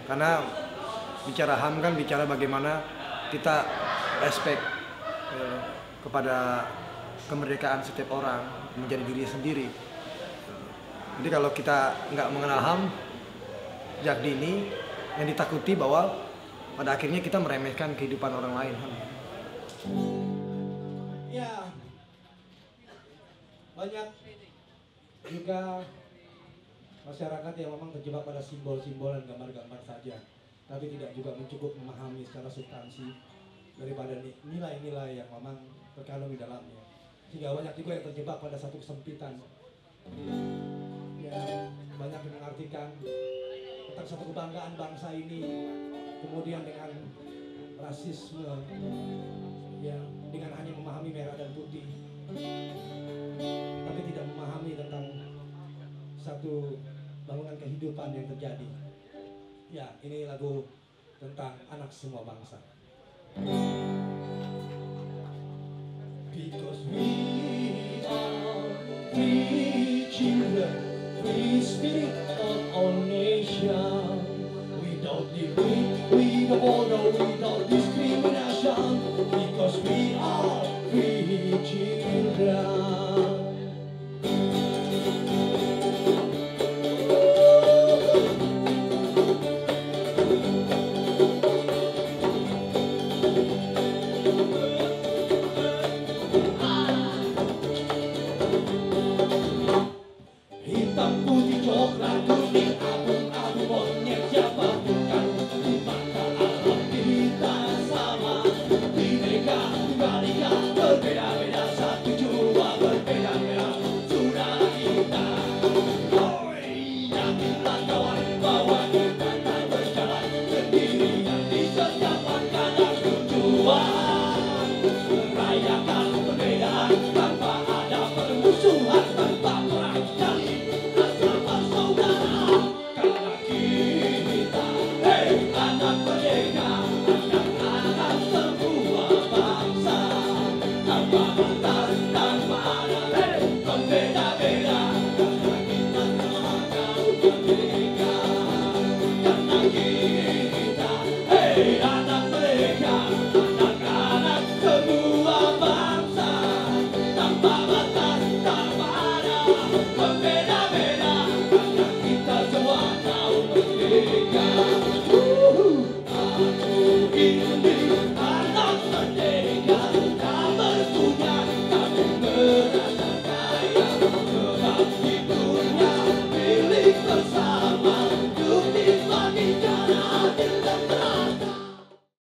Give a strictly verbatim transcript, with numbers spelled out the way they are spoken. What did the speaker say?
Karena bicara H A M kan bicara bagaimana kita respect ya, kepada kemerdekaan setiap orang menjadi diri sendiri. Jadi kalau kita nggak mengenal H A M sejak dini, yang ditakuti bahwa pada akhirnya kita meremehkan kehidupan orang lain. Ya, banyak juga masyarakat yang memang terjebak pada simbol-simbol dan gambar-gambar saja, tapi tidak juga mencukup memahami secara substansi daripada nilai-nilai yang memang terkandung di dalamnya. Sehingga banyak juga yang terjebak pada satu kesempitan. Ya, banyak yang mengartikan tentang satu kebanggaan bangsa ini, kemudian dengan rasisme, ya, dengan hanya memahami merah dan putih, tapi tidak memahami tentang satu bangunan kehidupan yang terjadi. Ya, ini lagu tentang anak semua bangsa. Because we are free children, free spirit of our nation.